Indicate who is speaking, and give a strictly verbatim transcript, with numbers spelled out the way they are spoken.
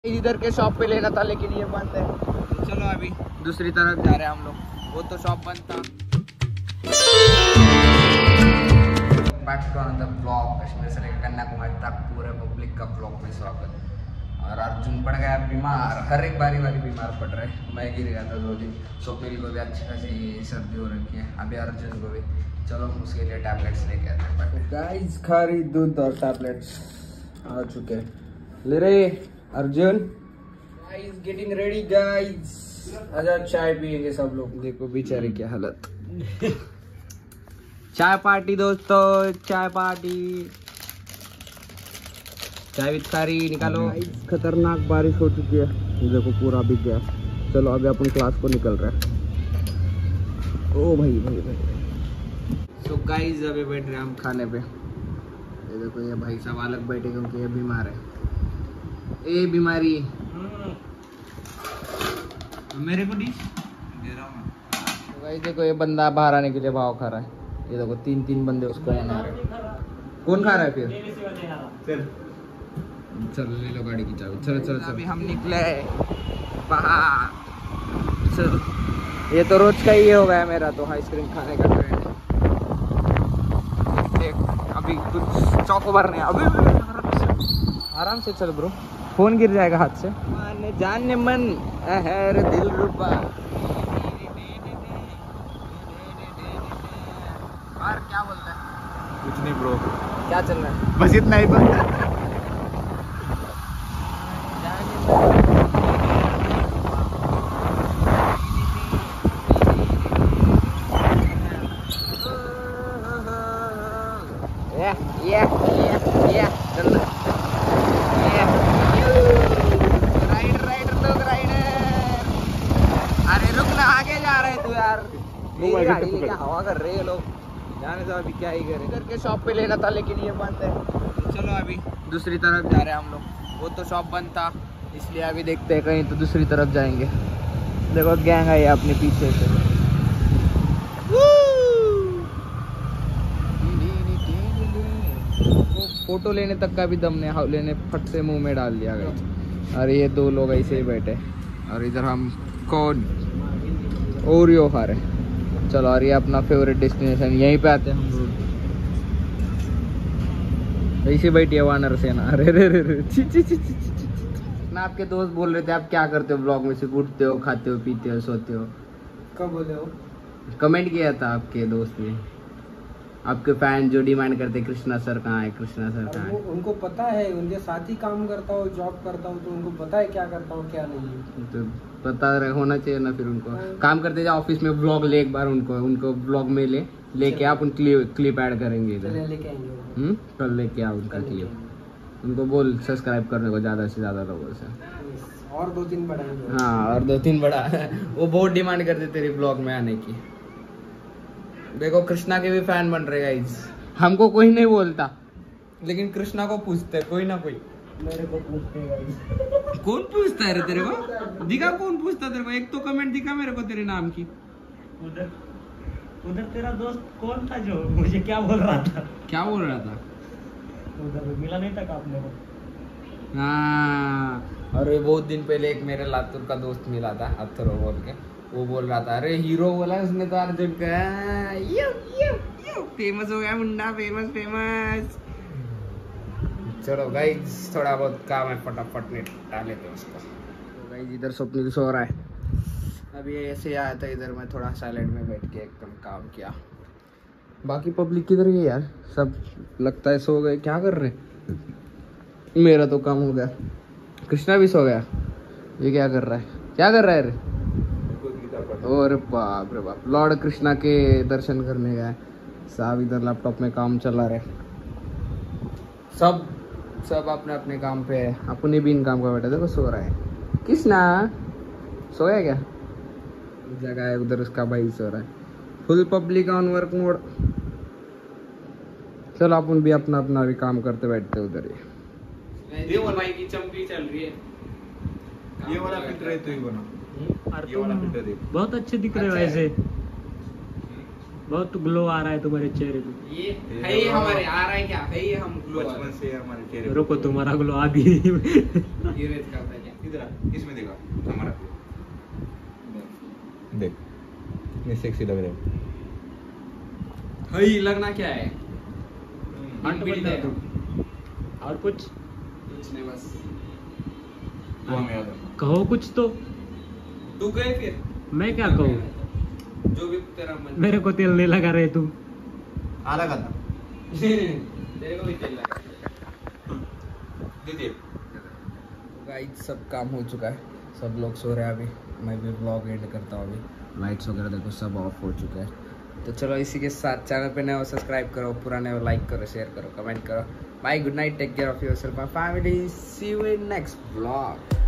Speaker 1: इधर के शॉप पे लेना था लेकिन ये बंद है। चलो अभी दूसरी तरफ जा रहे हैं हम लोग, वो तो शॉप बंद था। Back to another blog, Kashmir से लेकर कन्याकुमारी तक पूरे पब्लिक का ब्लॉग में स्वागत। और अर्जुन पड़ गया बीमार, हर एक बारी बारी बीमार पड़ रहे हैं। मैं गिर गया था दो दिन, स्वप्निल को भी अच्छी खासी सर्दी हो रखी है, अभी अर्जुन को भी। चलो उसके लिए टैबलेट्स लेके आते हैं। गाइस खारी दूध और टैबलेट्स आ चुके हैं, ले रहे Arjun. Guys getting ready guys, आजा चाय पियेंगे सब लोग। देखो बेचारे की हालत। चाय पार्टी दोस्तों, चाय पार्टी, चाय विद खारी निकालो। खतरनाक बारिश हो चुकी है, देखो पूरा भीग गया। चलो अभी अपन क्लास को निकल रहे हैं। ओ भाई भाई भाई। सो गाइस अभी बैठ रहे हैं हम खाने पे। ये देखो ये भाई साहब अलग बैठे क्योंकि ये बीमार है। ए बीमारी मेरे को डिश दे रहा हूँ। तो गाइस देखो ये बंदा बाहर आने के लिए भाव खा रहा है। ये देखो तीन तीन बंदे उसको मना रहे हैं। कौन खा रहा है फिर? चलो ले लो गाड़ी की चाबी। चलो चलो चलो अभी हम निकले बाहर। चलो ये तो रोज का ही हो गया मेरा तो आइसक्रीम खाने का ट्रेंड। देख अभी कुछ चौको भरने, अभी आराम से चल ब्रो, फोन गिर जाएगा हाथ से। मान जाने मन अहर दिल रुबा। और क्या बोलता है?
Speaker 2: कुछ नहीं ब्रो,
Speaker 1: क्या चल रहा है?
Speaker 2: बस इतना ही बस।
Speaker 1: Yeah, yeah, yeah, yeah, चल रहा है। राइडर राइडर लोग राइडर। अरे रुक ना, आगे जा रहे तू यार। मेरी गाड़ी लेके हवा कर रहे हैं लोग, जाने दो अभी क्या ही करें। इधर के शॉप पे लेना था लेकिन ये बंद है। चलो अभी दूसरी तरफ जा रहे हैं हम लोग, वो तो शॉप बंद था इसलिए अभी देखते हैं कहीं तो दूसरी तरफ जाएंगे। देखो गैंग आई है अपने पीछे से। फोटो लेने तक का भी दम नहीं, हावले ने फट से मुंह में डाल दिया गया। और ये दो लोग ऐसे ही बैठे और इधर हम कौन ओरियो खा रहे। चलो और ये अपना फेवरेट डेस्टिनेशन, यहीं पे आते हैं हम लोग। ऐसे बैठी है वानर सेना। अरे रे रे रे ची ची ची ची ची ना। आपके दोस्त बोल रहे थे आप क्या करते हो ब्लॉग में, सिर्फ उठते हो, खाते हो, पीते हो, सोते हो।
Speaker 2: कब बोले हो?
Speaker 1: कमेंट किया था आपके दोस्त ने, आपके फैन जो डिमांड करते कृष्णा सर कहाँ है, कृष्णा सर कहाँ है।
Speaker 2: उनको पता है, उनके साथ ही काम करता हूँ, जॉब करता हूँ, तो उनको पता है क्या करता हूँ क्या नहीं।
Speaker 1: तो पता रहे होना चाहिए ना फिर उनको। काम करते जाओ ऑफिस में, ब्लॉग ले एक बार उनको, उनको ब्लॉग में ले लेके आप उन क्लिप क्लिप ऐड करेंगे इधर।
Speaker 2: लेके आएंगे
Speaker 1: हम्म कल लेके आओ उनका क्लिप। उनको बोल सब्सक्राइब करने को ज्यादा से ज्यादा लोगों से,
Speaker 2: और दो तीन बढ़ाएंगे।
Speaker 1: हाँ और दो तीन बड़ा। वो बहुत डिमांड करते तेरे ब्लॉग में आने की। देखो कृष्णा के भी फैन बन रहे गाइस। हमको कोई नहीं बोलता लेकिन कृष्णा को पूछते है कोई ना कोई।
Speaker 2: मेरे को पूछते हैं।
Speaker 1: कौन पूछता है रे तेरे को? दिखा कौन पूछता तेरे को? एक तो कमेंट दिखा मेरे को तेरे नाम की।
Speaker 3: उधर उधर तेरा दोस्त कौन था जो मुझे क्या बोल रहा था?
Speaker 1: क्या बोल रहा था?
Speaker 3: उधर मिला नहीं था आपने को?
Speaker 1: हाँ और बहुत दिन पहले एक मेरे लातूर का दोस्त मिला था अथरो बोल के। वो बोल रहा था अरे हीरो बोला उसने तो अर्जुन का। यू यू यू फेमस हो गया मुंडा, फेमस फेमस। चलो गाइस थोड़ा बहुत काम है, फटाफट निपटा लेते हैं उसको। तो गाइस इधर स्वप्निल सो रहा है, अभी ऐसे आया था इधर, मैं थोड़ा साइलेंट में बैठ के एकदम काम किया। बाकी पब्लिक किधर गई यार? सब लगता है सो गए, क्या कर रहे? मेरा तो काम हो गया। कृष्णा भी सो गया। ये क्या कर रहा है? क्या कर रहा है रे? और बाप रे बाप, लॉर्ड कृष्णा के दर्शन करने गया साहब। इधर लैपटॉप में काम चला रहे, सब सब अपने अपने काम पे है। अपने भी इन काम का बैठा, देखो सो रहा है। कृष्णा सोया क्या? जगह है उधर उसका भाई सो रहा है। Full public on work mode. चलो अपन भी अपना अपना भी काम करते बैठते उधर ही।
Speaker 2: ये वाला
Speaker 1: भाई की चमकी चल रही है।
Speaker 2: ये वाला फिल्टर है तो ही बना।
Speaker 3: ये
Speaker 2: वाला फिल्टर है,
Speaker 3: बहुत अच्छे दिख रहे हो ऐसे। बहुत ग्लो आ रहा है तुम्हारे चेहरे पे।
Speaker 1: ये है ही हमारे आ रहा है क्या? है ही हम ग्लो
Speaker 2: बचपन से हमारे चेहरे।
Speaker 3: रुको तुम्हारा ग्लो आ भी।
Speaker 1: ये रेत का होता है क्या? इधर आ, इसमें देखा हमारा
Speaker 4: देख कितनी सेक्सी लग रहे हो।
Speaker 1: हई लगना क्या है?
Speaker 3: हट
Speaker 1: बीड़ी
Speaker 3: बता
Speaker 1: देगा।
Speaker 3: दो। और कुछ
Speaker 1: कुछ नहीं, बस तू हमें याद रखना।
Speaker 3: कहो कुछ तो।
Speaker 1: तू गए फिर
Speaker 3: मैं क्या कहूँ?
Speaker 1: जो भी तेरा मन।
Speaker 3: मेरे को तेल नहीं लगा रहे तू।
Speaker 4: आला का था
Speaker 1: तेरे को भी तेल लगा।
Speaker 4: दीदी
Speaker 1: गाइस सब काम हो चुका है, सब लोग सो रहे हैं अभी। मैं भी व्लॉग एंड करता हूँ अभी। लाइट्स वगैरह देखो सब ऑफ हो चुका है। तो चलो इसी के साथ चैनल पे नए हो सब्सक्राइब करो, पुराने हो लाइक करो, शेयर करो, कमेंट करो। Bye, good night, take care of yourself and family, see you in next vlog.